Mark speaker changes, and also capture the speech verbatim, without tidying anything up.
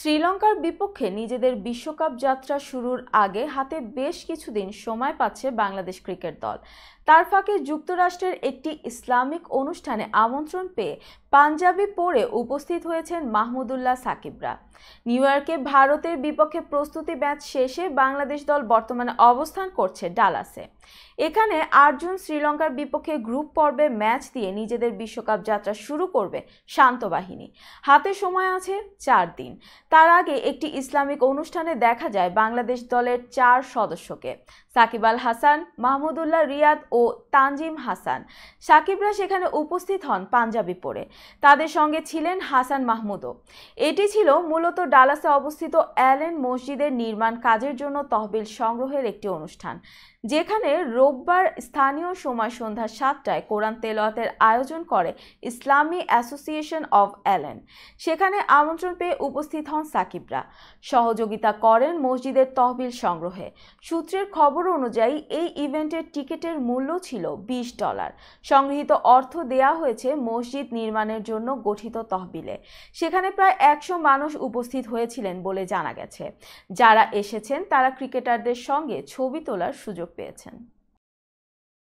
Speaker 1: শ্রীলঙ্কার বিপক্ষে নিজেদের বিশ্বকাপ যাত্রা শুরুর আগে হাতে বেশ কিছুদিন সময় পাচ্ছে বাংলাদেশ ক্রিকেট দল। তার ফাঁকে যুক্তরাষ্ট্রের একটি ইসলামিক অনুষ্ঠানে আমন্ত্রণ পেয়ে পাঞ্জাবি পরে উপস্থিত হয়েছেন মাহমুদুল্লাহ সাকিবরা। নিউ ইয়র্কে ভারতের বিপক্ষে প্রস্তুতি ম্যাচ শেষে বাংলাদেশ দল বর্তমানে অবস্থান করছে ডালাসে। এখানে আট জুন শ্রীলঙ্কার বিপক্ষে গ্রুপ পর্বে ম্যাচ দিয়ে নিজেদের বিশ্বকাপ যাত্রা শুরু করবে শান্ত বাহিনী। হাতে সময় আছে চার দিন। তার আগে একটি ইসলামিক অনুষ্ঠানে দেখা যায় বাংলাদেশ দলের চার সদস্যকে, সাকিব আল হাসান, মাহমুদুল্লাহ রিয়াদ ও তানজিম হাসান। সাকিবরা সেখানে উপস্থিত হন পাঞ্জাবি পরে। তাদের সঙ্গে ছিলেন হাসান মাহমুদও। এটি ছিল মূলত ডালাসে অবস্থিত অ্যালেন মসজিদের নির্মাণ কাজের জন্য তহবিল সংগ্রহের একটি অনুষ্ঠান, যেখানে রোববার স্থানীয় সময় সন্ধ্যা সাতটায় কোরআন তেলাওয়াতের আয়োজন করে ইসলামী অ্যাসোসিয়েশন অব অ্যালেন। সেখানে আমন্ত্রণ পেয়ে উপস্থিত হন সাকিবরা। সহযোগিতা করেন মসজিদের তহবিল সংগ্রহে। সূত্রের খবর অনুযায়ী এই ইভেন্টের টিকিটের মূল্য ছিল বিশ ডলার। সংগৃহীত অর্থ দেয়া হয়েছে মসজিদ নির্মাণের জন্য গঠিত তহবিলে। সেখানে প্রায় একশো মানুষ উপস্থিত হয়েছিলেন বলে জানা গেছে। যারা এসেছেন তারা ক্রিকেটারদের সঙ্গে ছবি তোলার সুযোগ পেয়েছেন।